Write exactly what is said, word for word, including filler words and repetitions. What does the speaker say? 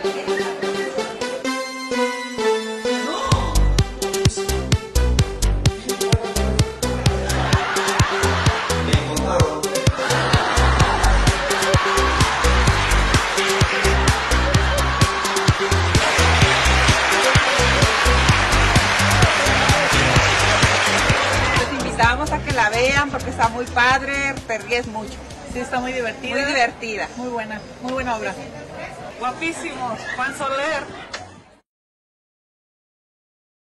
Vamos a que la vean porque está muy padre, te ríes mucho. Sí, está muy divertida. Muy divertida. Muy buena, muy buena obra. Guapísimos, Juan Soler.